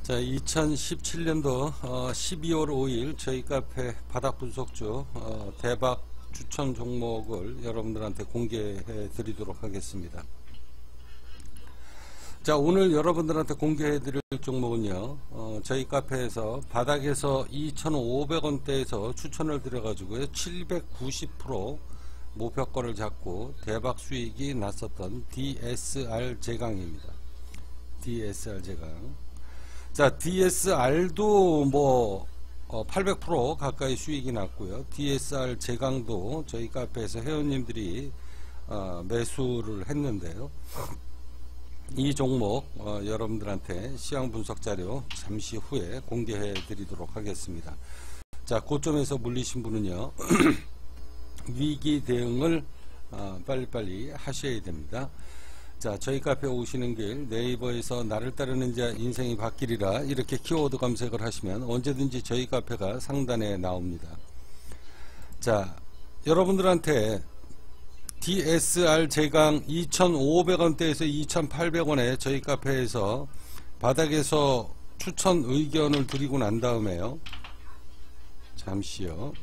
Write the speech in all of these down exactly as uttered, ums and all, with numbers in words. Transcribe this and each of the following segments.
자, 이천십칠 년도 어, 십이월 오일 저희 카페 바닥 분석주 어, 대박 추천 종목을 여러분들한테 공개해 드리도록 하겠습니다. 자, 오늘 여러분들한테 공개해 드릴 종목은요, 어, 저희 카페에서 바닥에서 이천오백 원대에서 추천을 드려 가지고요 칠백구십 퍼센트 목표가를 잡고 대박 수익이 났었던 디에스알 제강입니다. 디에스알 제강. 자, 디에스알도 뭐 어, 팔백 퍼센트 가까이 수익이 났고요. 디에스알 제강도 저희 카페에서 회원님들이 어, 매수를 했는데요. 이 종목 어, 여러분들한테 시황 분석 자료 잠시 후에 공개해 드리도록 하겠습니다. 자, 고점에서 물리신 분은요 위기 대응을 어, 빨리빨리 하셔야 됩니다. 자, 저희 카페 오시는 길 네이버에서 나를 따르는 자 인생이 바뀌리라 이렇게 키워드 검색을 하시면 언제든지 저희 카페가 상단에 나옵니다. 자, 여러분들한테 디에스알 제강 이천오백 원대에서 이천팔백 원에 저희 카페에서 바닥에서 추천 의견을 드리고 난 다음에요, 잠시요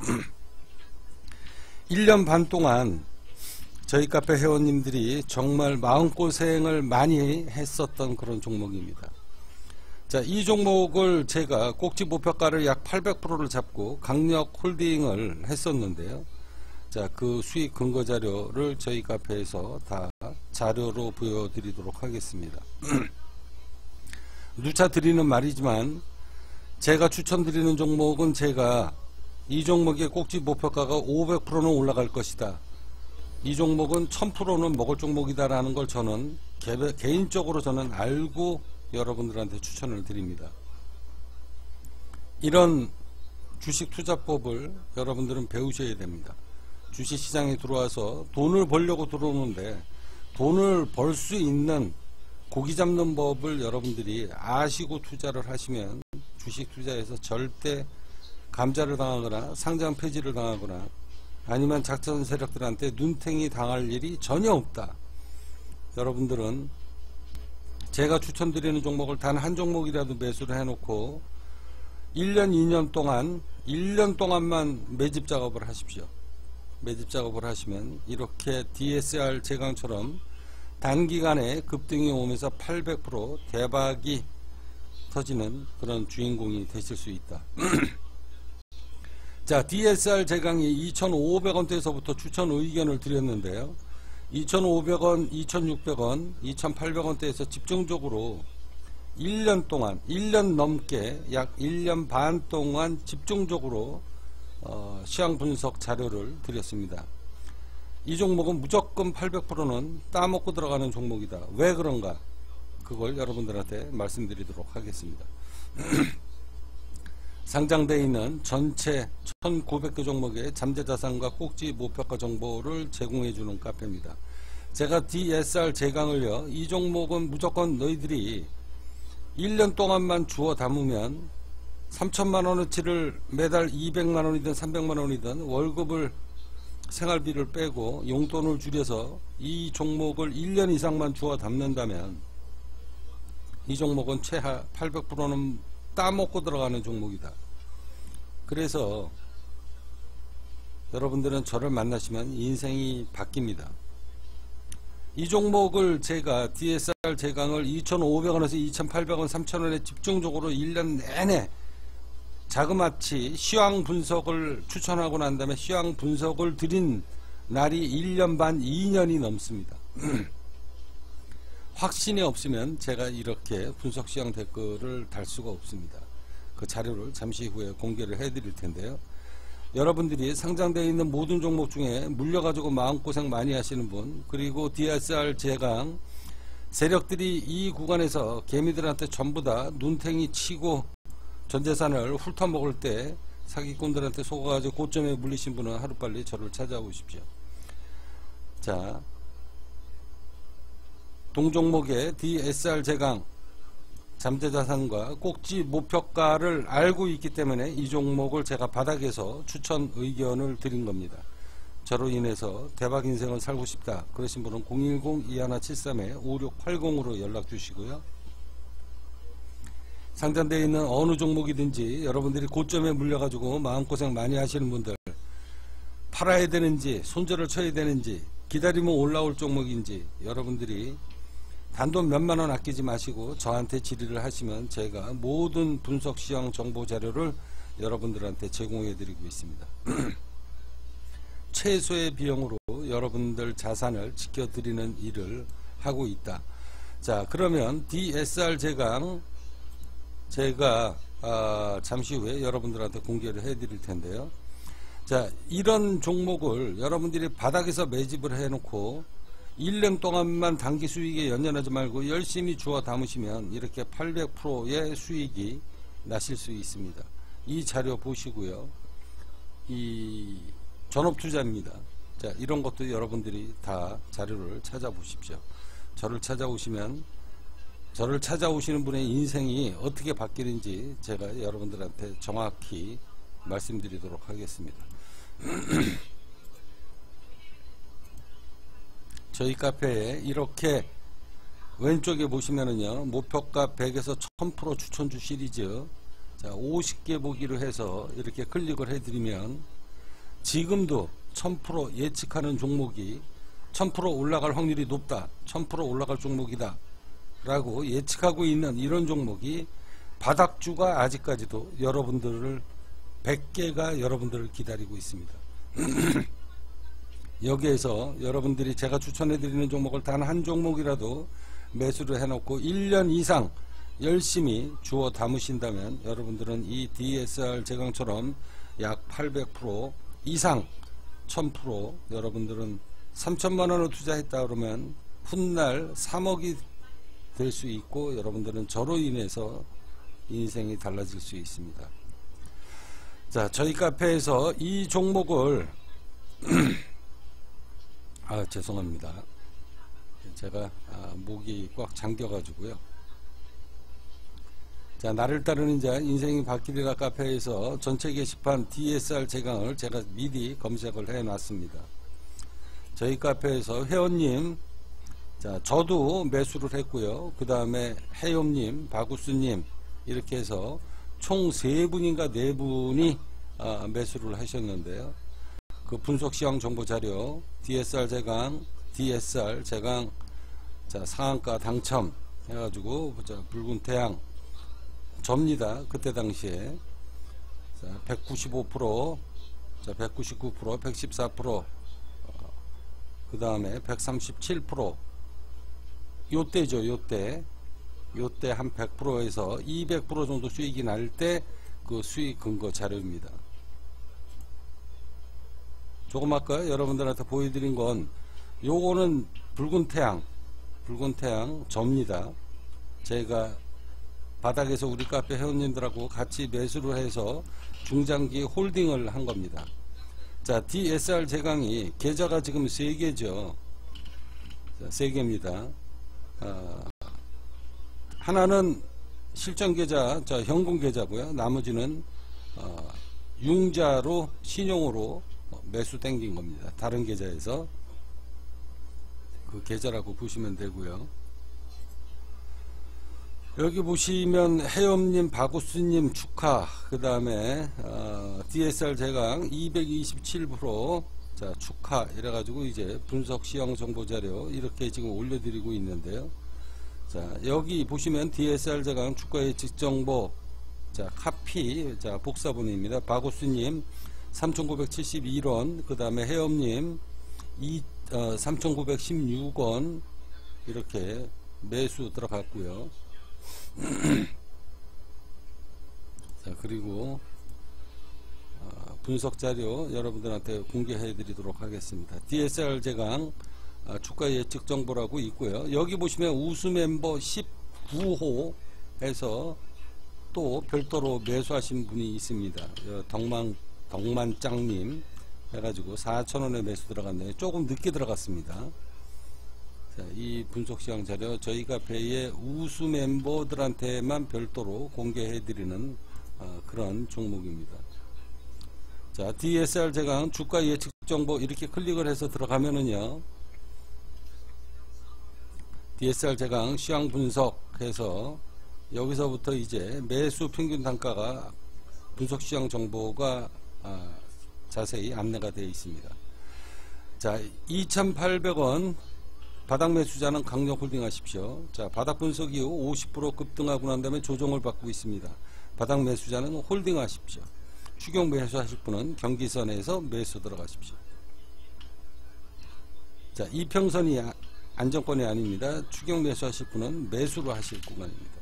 일 년 반 동안 저희 카페 회원님들이 정말 마음고생을 많이 했었던 그런 종목입니다. 자, 이 종목을 제가 꼭지 목표가를 약 팔백 퍼센트를 잡고 강력 홀딩을 했었는데요. 자, 그 수익 근거 자료를 저희 카페에서 다 자료로 보여드리도록 하겠습니다. 누차 드리는 말이지만 제가 추천드리는 종목은 제가 이 종목의 꼭지 목표가가 오백 퍼센트는 올라갈 것이다, 이 종목은 천 퍼센트는 먹을 종목이다 라는 걸 저는 개, 개인적으로 저는 알고 여러분들한테 추천을 드립니다. 이런 주식 투자법을 여러분들은 배우셔야 됩니다. 주식시장에 들어와서 돈을 벌려고 들어오는데 돈을 벌 수 있는 고기 잡는 법을 여러분들이 아시고 투자를 하시면 주식 투자에서 절대 감자를 당하거나 상장 폐지를 당하거나 아니면 작전 세력들한테 눈탱이 당할 일이 전혀 없다. 여러분들은 제가 추천드리는 종목을 단 한 종목이라도 매수를 해놓고 일 년 이 년 동안 일 년 동안만 매집 작업을 하십시오. 매집 작업을 하시면 이렇게 디에스알 제강처럼 단기간에 급등이 오면서 팔백 퍼센트 대박이 터지는 그런 주인공이 되실 수 있다. 자, 디에스알 제강이 이천오백 원대에서부터 추천 의견을 드렸는데요. 이천오백 원, 이천육백 원, 이천팔백 원대에서 집중적으로 일 년 동안, 일 년 넘게 약 일 년 반 동안 집중적으로 어, 시황 분석 자료를 드렸습니다. 이 종목은 무조건 팔백 퍼센트는 따먹고 들어가는 종목이다. 왜 그런가? 그걸 여러분들한테 말씀드리도록 하겠습니다. 상장되어 있는 전체 천구백 개 종목의 잠재자산과 꼭지 목표가 정보를 제공해주는 카페입니다. 제가 디에스알 제강을요, 이 종목은 무조건 너희들이 일 년 동안만 주워 담으면 삼천만 원어치를 매달 이백만 원이든 삼백만 원이든 월급을 생활비를 빼고 용돈을 줄여서 이 종목을 일 년 이상만 주워 담는다면 이 종목은 최하 팔백 퍼센트는 따먹고 들어가는 종목이다. 그래서 여러분들은 저를 만나시면 인생이 바뀝니다. 이 종목을 제가 디에스알 제강을 이천오백 원에서 이천팔백 원, 삼천 원에 집중적으로 일 년 내내 자그마치 시황 분석을 추천하고 난 다음에 시황 분석을 드린 날이 일 년 반, 이 년이 넘습니다. 확신이 없으면 제가 이렇게 분석 시황 댓글을 달 수가 없습니다. 그 자료를 잠시 후에 공개를 해 드릴 텐데요. 여러분들이 상장되어 있는 모든 종목 중에 물려가지고 마음고생 많이 하시는 분, 그리고 디에스알 제강 세력들이 이 구간에서 개미들한테 전부 다 눈탱이 치고 전재산을 훑어먹을 때 사기꾼들한테 속아가지고 고점에 물리신 분은 하루빨리 저를 찾아오십시오. 자, 동종목의 디에스알 제강 잠재자산과 꼭지 목표가를 알고 있기 때문에 이 종목을 제가 바닥에서 추천 의견을 드린 겁니다. 저로 인해서 대박 인생을 살고 싶다 그러신 분은 공일공 이일칠삼 오육팔공으로 연락 주시고요. 상장되어 있는 어느 종목이든지 여러분들이 고점에 물려가지고 마음고생 많이 하시는 분들, 팔아야 되는지 손절을 쳐야 되는지 기다리면 올라올 종목인지 여러분들이 단돈 몇만 원 아끼지 마시고 저한테 질의를 하시면 제가 모든 분석 시황 정보 자료를 여러분들한테 제공해 드리고 있습니다. 최소의 비용으로 여러분들 자산을 지켜드리는 일을 하고 있다. 자, 그러면 디에스알 제강 제가 아, 잠시 후에 여러분들한테 공개를 해 드릴 텐데요. 자, 이런 종목을 여러분들이 바닥에서 매집을 해 놓고 일 년 동안만 단기 수익에 연연하지 말고 열심히 주워 담으시면 이렇게 팔백 퍼센트의 수익이 나실 수 있습니다. 이 자료 보시고요. 이 전업투자입니다. 자, 이런 것도 여러분들이 다 자료를 찾아보십시오. 저를 찾아오시면 저를 찾아오시는 분의 인생이 어떻게 바뀌는지 제가 여러분들한테 정확히 말씀드리도록 하겠습니다. 저희 카페에 이렇게 왼쪽에 보시면은요, 목표가 백에서 천 퍼센트 추천주 시리즈, 자, 오십 개 보기로 해서 이렇게 클릭을 해드리면 지금도 천 퍼센트 예측하는 종목이 천 퍼센트 올라갈 확률이 높다, 천 퍼센트 올라갈 종목이다 라고 예측하고 있는 이런 종목이 바닥주가 아직까지도 여러분들을 백 개가 여러분들을 기다리고 있습니다. 여기에서 여러분들이 제가 추천해 드리는 종목을 단 한 종목이라도 매수를 해놓고 일 년 이상 열심히 주워 담으신다면 여러분들은 이 디에스알 제강처럼 약 팔백 퍼센트 이상 천 퍼센트 여러분들은 삼천만 원을 투자했다 그러면 훗날 삼억이 될 수 있고 여러분들은 저로 인해서 인생이 달라질 수 있습니다. 자, 저희 카페에서 이 종목을 아, 죄송합니다. 제가 아, 목이 꽉 잠겨 가지고요. 자, 나를 따르는 자 인생이 바뀌리라 카페에서 전체 게시판 디에스알 제강을 제가 미리 검색을 해 놨습니다. 저희 카페에서 회원님, 자, 저도 매수를 했고요. 그 다음에 해용님, 바구스님 이렇게 해서 총 세 분인가 네 분이 아, 매수를 하셨는데요. 그 분석 시황 정보 자료 디에스알 제강, 디에스알 제강, 자, 상한가 당첨 해가지고 자, 붉은 태양 접니다. 그때 당시에 자, 백구십오 퍼센트, 자, 백구십구 퍼센트, 백십사 퍼센트, 어, 그 다음에 백삼십칠 퍼센트 요때죠. 요때 요때 한 백 퍼센트에서 이백 퍼센트 정도 수익이 날 때 그 수익 근거 자료입니다. 조금 아까 여러분들한테 보여드린 건 요거는 붉은 태양 붉은 태양 접니다. 제가 바닥에서 우리 카페 회원님들하고 같이 매수를 해서 중장기 홀딩을 한 겁니다. 자, 디에스알 제강이 계좌가 지금 세 개죠. 자, 세 개입니다. 어, 하나는 실전 계좌, 자, 현금 계좌고요. 나머지는 어, 융자로 신용으로 매수 땡긴 겁니다. 다른 계좌에서 그 계좌라고 보시면 되고요. 여기 보시면 해엄님, 바구스님 축하, 그 다음에 어, 디에스알 제강 이백이십칠 퍼센트 자, 축하 이래가지고 이제 분석 시황 정보 자료 이렇게 지금 올려드리고 있는데요. 자, 여기 보시면 디에스알 제강 주가 예측 정보, 자, 카피, 자, 복사본입니다. 바구스님 삼천구백칠십일 원, 그 다음에 해엄님 어, 삼천구백십육 원 이렇게 매수 들어갔고요. 자, 그리고 어, 분석 자료 여러분들한테 공개해 드리도록 하겠습니다. 디에스알 제강 어, 주가 예측 정보라고 있고요. 여기 보시면 우수 멤버 십구 호 해서 또 별도로 매수하신 분이 있습니다. 어, 덕만, 덕만짱님 해가지고 사천 원에 매수 들어갔네요. 조금 늦게 들어갔습니다. 자, 이 분석 시황 자료 저희 카페의 우수 멤버들한테만 별도로 공개해 드리는 어, 그런 종목입니다. 자, 디에스알 제강 주가 예측 정보 이렇게 클릭을 해서 들어가면은요, 디에스알 제강 시황 분석해서 여기서부터 이제 매수 평균 단가가 분석시장 정보가 아, 자세히 안내가 되어 있습니다. 자, 이천팔백 원 바닥 매수자는 강력홀딩 하십시오. 자, 바닥 분석 이후 오십 퍼센트 급등하고 난 다음에 조정을 받고 있습니다. 바닥 매수자는 홀딩 하십시오. 추격 매수 하실 분은 경기선에서 매수 들어가십시오. 자, 이평선이 안정권이 아닙니다. 추격 매수 하실 분은 매수로 하실 구간입니다.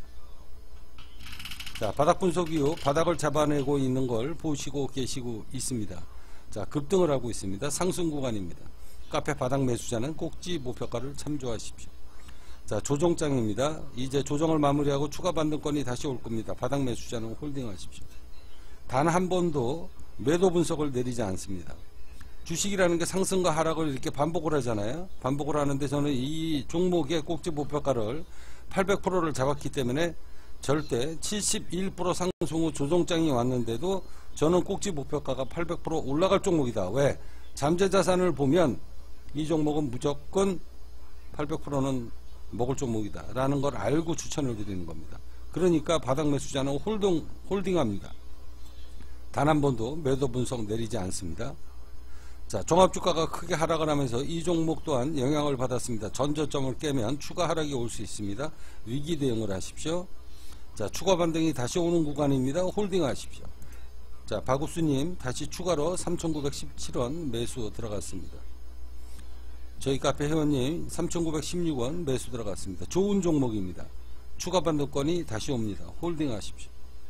자, 바닥 분석 이후 바닥을 잡아내고 있는 걸 보시고 계시고 있습니다. 자, 급등을 하고 있습니다. 상승 구간입니다. 카페 바닥 매수자는 꼭지 목표가를 참조하십시오. 자, 조정장입니다. 이제 조정을 마무리하고 추가 반등권이 다시 올 겁니다. 바닥 매수자는 홀딩 하십시오. 단 한 번도 매도 분석을 내리지 않습니다. 주식이라는 게 상승과 하락을 이렇게 반복을 하잖아요. 반복을 하는데 저는 이 종목의 꼭지 목표가를 팔백 퍼센트를 잡았기 때문에 절대 칠십일 퍼센트 상승 후 조정장이 왔는데도 저는 꼭지 목표가가 팔백 퍼센트 올라갈 종목이다. 왜? 잠재자산을 보면 이 종목은 무조건 팔백 퍼센트는 먹을 종목이다 라는 걸 알고 추천을 드리는 겁니다. 그러니까 바닥 매수자는 홀딩, 홀딩합니다. 단 한 번도 매도 분석 내리지 않습니다. 자, 종합주가가 크게 하락을 하면서 이 종목 또한 영향을 받았습니다. 전저점을 깨면 추가 하락이 올 수 있습니다. 위기 대응을 하십시오. 자, 추가 반등이 다시 오는 구간입니다. 홀딩 하십시오. 자, 박우수님 다시 추가로 삼천구백십칠 원 매수 들어갔습니다. 저희 카페 회원님 삼천구백십육 원 매수 들어갔습니다. 좋은 종목입니다. 추가 반등권이 다시 옵니다. 홀딩 하십시오.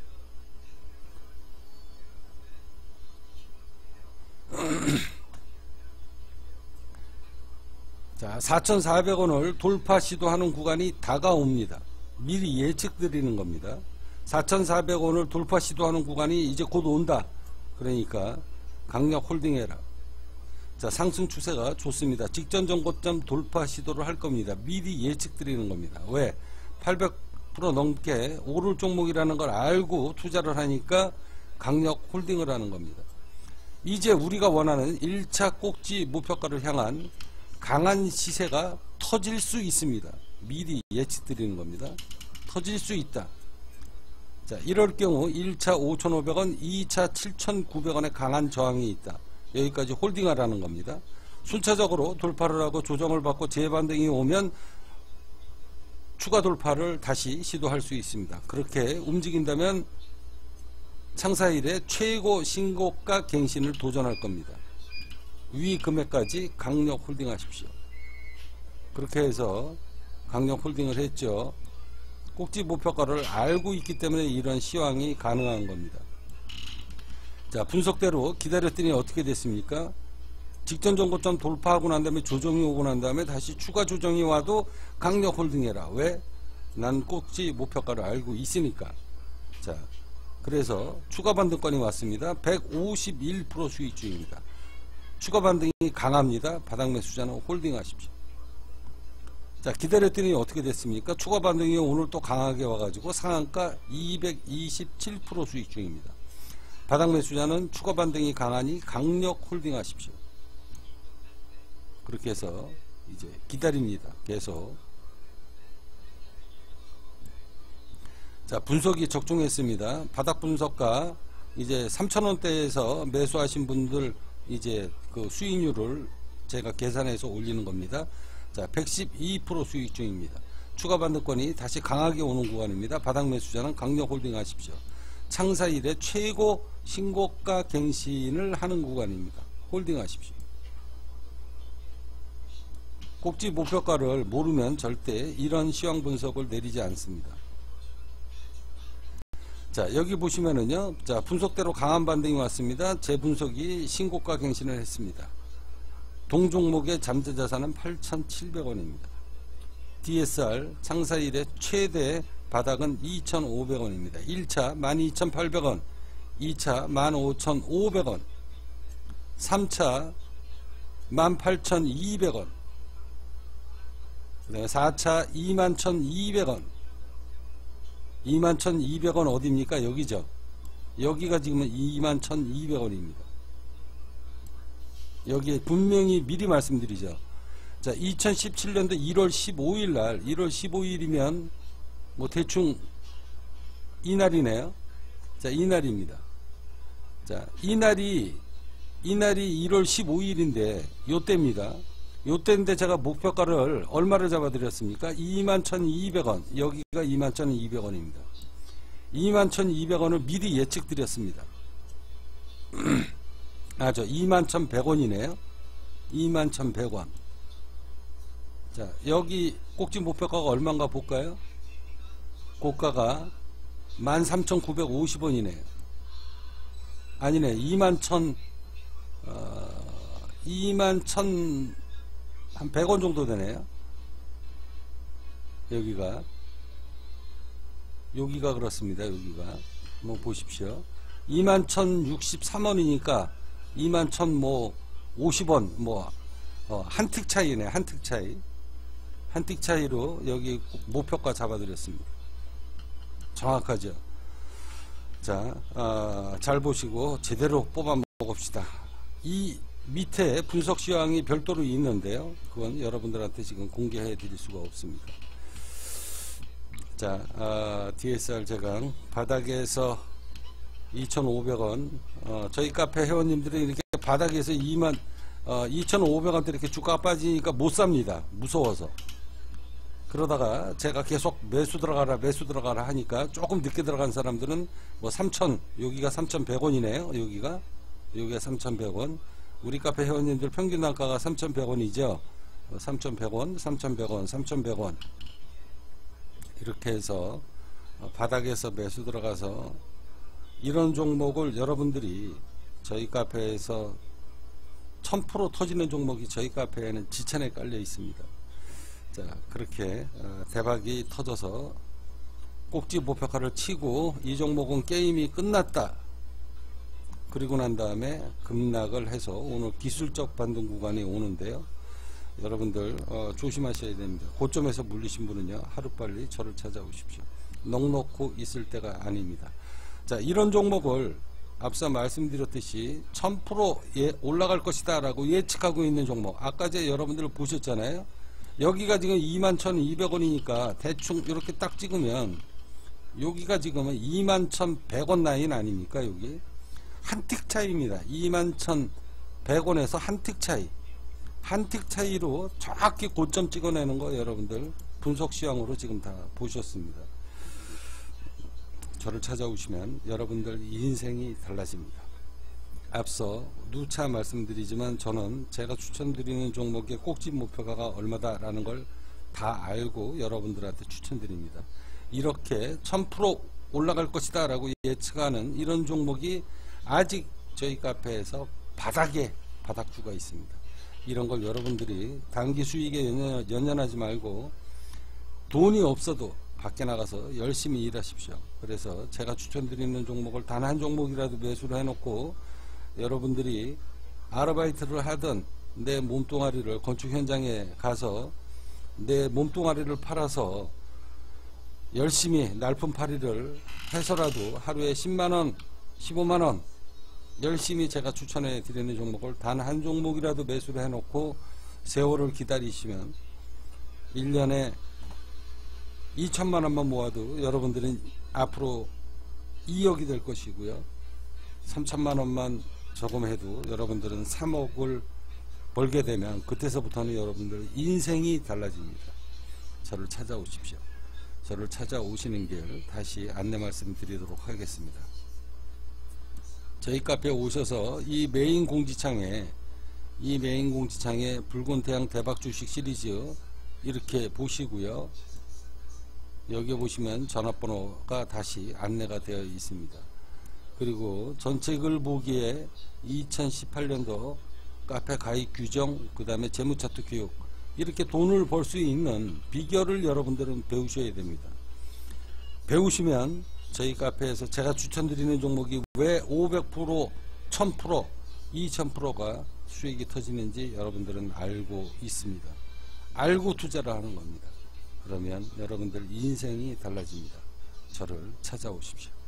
자, 사천사백 원을 돌파 시도하는 구간이 다가옵니다. 미리 예측 드리는 겁니다. 사천사백 원을 돌파 시도하는 구간이 이제 곧 온다. 그러니까 강력 홀딩해라. 자, 상승 추세가 좋습니다. 직전 정고점 돌파 시도를 할 겁니다. 미리 예측 드리는 겁니다. 왜? 팔백 퍼센트 넘게 오를 종목이라는 걸 알고 투자를 하니까 강력 홀딩을 하는 겁니다. 이제 우리가 원하는 일 차 꼭지 목표가를 향한 강한 시세가 터질 수 있습니다. 미리 예측 드리는 겁니다. 터질 수 있다. 자, 이럴 경우 일 차 오천오백 원, 이 차 칠천구백 원의 강한 저항이 있다. 여기까지 홀딩하라는 겁니다. 순차적으로 돌파를 하고 조정을 받고 재반등이 오면 추가 돌파를 다시 시도할 수 있습니다. 그렇게 움직인다면 창사일의 최고 신고가 갱신을 도전할 겁니다. 위 금액까지 강력 홀딩하십시오. 그렇게 해서 강력 홀딩을 했죠. 꼭지 목표가를 알고 있기 때문에 이런 시황이 가능한 겁니다. 자, 분석대로 기다렸더니 어떻게 됐습니까? 직전 정고점 돌파하고 난 다음에 조정이 오고 난 다음에 다시 추가 조정이 와도 강력 홀딩해라. 왜? 난 꼭지 목표가를 알고 있으니까. 자, 그래서 추가 반등권이 왔습니다. 백오십일 퍼센트 수익 중입니다. 추가 반등이 강합니다. 바닥 매수자는 홀딩 하십시오. 자, 기다렸더니 어떻게 됐습니까? 추가 반등이 오늘 또 강하게 와가지고 상한가 이백이십칠 퍼센트 수익 중입니다. 바닥 매수자는 추가 반등이 강하니 강력 홀딩 하십시오. 그렇게 해서 이제 기다립니다. 계속. 자, 분석이 적중했습니다. 바닥 분석가 이제 삼천 원대에서 매수하신 분들 이제 그 수익률을 제가 계산해서 올리는 겁니다. 자, 백십이 퍼센트 수익 중입니다. 추가 반등권이 다시 강하게 오는 구간입니다. 바닥 매수자는 강력 홀딩 하십시오. 창사 이래 최고 신고가 갱신을 하는 구간입니다. 홀딩 하십시오. 꼭지 목표가를 모르면 절대 이런 시황 분석을 내리지 않습니다. 자, 여기 보시면은요, 자, 분석대로 강한 반등이 왔습니다. 제 분석이 신고가 갱신을 했습니다. 동종목의 잠재자산은 팔천칠백 원입니다. 디에스알 창사일의 최대 바닥은 이천오백 원입니다. 일 차 만 이천팔백 원, 이 차 만 오천오백 원, 삼 차 만 팔천이백 원, 사 차 이만 천이백 원, 이만 천이백 원 어디입니까? 여기죠. 여기가 지금 이만 천이백 원입니다. 여기에 분명히 미리 말씀드리죠. 자, 이천십칠 년도 일월 십오일 날, 일월 십오일이면 뭐 대충 이날이네요. 자, 이날입니다. 자, 이날이 이날이 일월 십오일인데 요때입니다. 요때인데 제가 목표가를 얼마를 잡아드렸습니까? 이만 천이백 원. 여기가 이만 천이백 원입니다. 이만 천이백 원을 미리 예측 드렸습니다. 아, 저 이만 천백 원이네요. 이만 천백 원. 자, 여기 꼭지 목표가가 얼마인가 볼까요? 고가가 만 삼천구백오십 원이네요. 아니네, 이만 천, 어, 이만 천, 한 백 원 정도 되네요. 여기가. 여기가 그렇습니다. 여기가. 한번 보십시오. 이만 천육십삼 원이니까 이만 천 뭐 오십 원, 뭐, 어, 한 틱 차이네. 한 틱 차이. 한 틱 차이로 여기 목표가 잡아드렸습니다. 정확하죠. 자, 어, 잘 보시고 제대로 뽑아 먹읍시다. 이 밑에 분석 시황이 별도로 있는데요. 그건 여러분들한테 지금 공개해 드릴 수가 없습니다. 자, 어, 디에스알 제강 바닥에서 이천오백 원. 어, 저희 카페 회원님들이 이렇게 바닥에서 이만 어, 이천오백 원대 이렇게 주가가 빠지니까 못 삽니다. 무서워서. 그러다가 제가 계속 매수 들어가라 매수 들어가라 하니까 조금 늦게 들어간 사람들은 뭐 삼천, 여기가 삼천백 원이네요. 여기가 여기가 삼천백 원. 우리 카페 회원님들 평균 단가가 삼천백 원이죠. 삼천백 원, 삼천백 원, 삼천백 원. 이렇게 해서 바닥에서 매수 들어가서 이런 종목을 여러분들이 저희 카페에서 천 퍼센트 터지는 종목이 저희 카페에는 지천에 깔려 있습니다. 자, 그렇게 대박이 터져서 꼭지 목표가를 치고 이 종목은 게임이 끝났다. 그리고 난 다음에 급락을 해서 오늘 기술적 반등 구간이 오는데요. 여러분들 어, 조심하셔야 됩니다. 고점에서 물리신 분은요, 하루빨리 저를 찾아오십시오. 넉넉고 있을 때가 아닙니다. 자, 이런 종목을 앞서 말씀드렸듯이 천 퍼센트 예, 올라갈 것이다 라고 예측하고 있는 종목, 아까 제 여러분들 보셨잖아요. 여기가 지금 이만 천이백 원이니까 대충 이렇게 딱 찍으면 여기가 지금은 이만 천백 원 라인 아닙니까? 여기 한 틱 차이입니다. 이만 천백 원에서 한 틱 차이, 한 틱 차이로 정확히 고점 찍어내는 거 여러분들 분석 시황으로 지금 다 보셨습니다. 저를 찾아오시면 여러분들 인생이 달라집니다. 앞서 누차 말씀드리지만 저는 제가 추천드리는 종목의 꼭지 목표가가 얼마다라는 걸 다 알고 여러분들한테 추천드립니다. 이렇게 천 퍼센트 올라갈 것이다 라고 예측하는 이런 종목이 아직 저희 카페에서 바닥에 바닥주가 있습니다. 이런 걸 여러분들이 단기 수익에 연연, 연연하지 말고 돈이 없어도 밖에 나가서 열심히 일하십시오. 그래서 제가 추천드리는 종목을 단 한 종목이라도 매수를 해놓고 여러분들이 아르바이트를 하든 내 몸뚱아리를 건축 현장에 가서 내 몸뚱아리를 팔아서 열심히 날품팔이를 해서라도 하루에 십만 원, 십오만 원 열심히 제가 추천해 드리는 종목을 단 한 종목이라도 매수를 해놓고 세월을 기다리시면 일 년에 이천만 원만 모아도 여러분들은 앞으로 이억이 될 것이고요. 삼천만 원만 저금해도 여러분들은 삼억을 벌게 되면 그때서부터는 여러분들 인생이 달라집니다. 저를 찾아오십시오. 저를 찾아오시는 길 다시 안내 말씀드리도록 하겠습니다. 저희 카페에 오셔서 이 메인 공지창에 이 메인 공지창에 붉은 태양 대박 주식 시리즈 이렇게 보시고요. 여기 보시면 전화번호가 다시 안내가 되어 있습니다. 그리고 전체 글 보기에 이천십팔 년도 카페 가입 규정, 그 다음에 재무차트 교육, 이렇게 돈을 벌 수 있는 비결을 여러분들은 배우셔야 됩니다. 배우시면 저희 카페에서 제가 추천드리는 종목이 왜 오백 퍼센트, 천 퍼센트, 이천 퍼센트가 수익이 터지는지 여러분들은 알고 있습니다. 알고 투자를 하는 겁니다. 그러면 여러분들 인생이 달라집니다. 저를 찾아오십시오.